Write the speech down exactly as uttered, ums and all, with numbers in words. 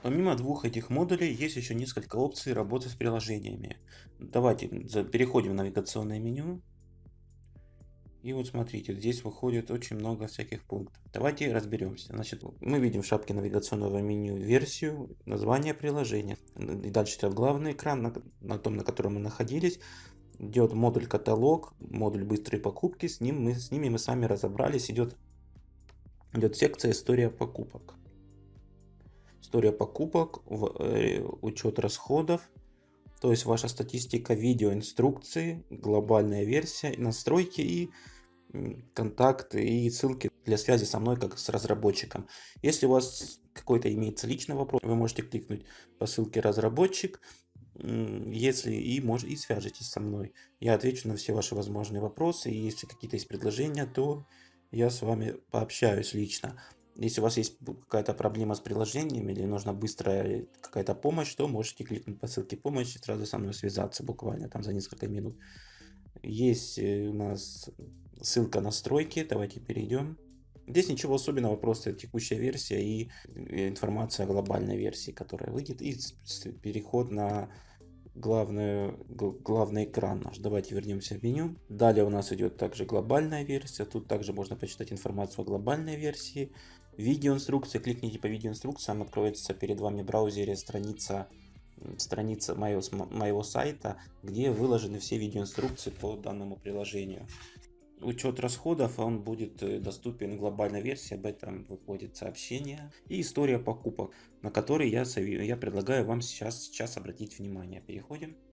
Помимо двух этих модулей, есть еще несколько опций работы с приложениями. Давайте переходим в навигационное меню. И вот смотрите, здесь выходит очень много всяких пунктов. Давайте разберемся. Значит, мы видим в шапке навигационного меню версию, название приложения. И дальше идет главный экран, на, на том, на котором мы находились. Идет модуль каталог, модуль быстрые покупки. С, ним мы, с ними мы сами разобрались. Идет, идет секция история покупок. История покупок, э, учет расходов. То есть ваша статистика, видео, инструкции, глобальная версия, настройки и контакты и ссылки для связи со мной как с разработчиком. Если у вас какой-то имеется личный вопрос, вы можете кликнуть по ссылке разработчик, если и, может, и свяжетесь со мной. Я отвечу на все ваши возможные вопросы, и если какие-то есть предложения, то я с вами пообщаюсь лично. Если у вас есть какая-то проблема с приложением или нужна быстрая какая-то помощь, то можете кликнуть по ссылке помощи и сразу со мной связаться буквально там за несколько минут. Есть у нас ссылка настройки, давайте перейдем. Здесь ничего особенного, просто текущая версия и информация о глобальной версии, которая выйдет, и переход на главную, главный экран наш. Давайте вернемся в меню. Далее у нас идет также глобальная версия. Тут также можно почитать информацию о глобальной версии. Видеоинструкция. Кликните по видеоинструкциям, откроется перед вами в браузере страница, страница моего, моего сайта, где выложены все видеоинструкции по данному приложению. Учет расходов, он будет доступен в глобальной версии, об этом выходит сообщение. И история покупок, на которые я, я предлагаю вам сейчас, сейчас обратить внимание. Переходим.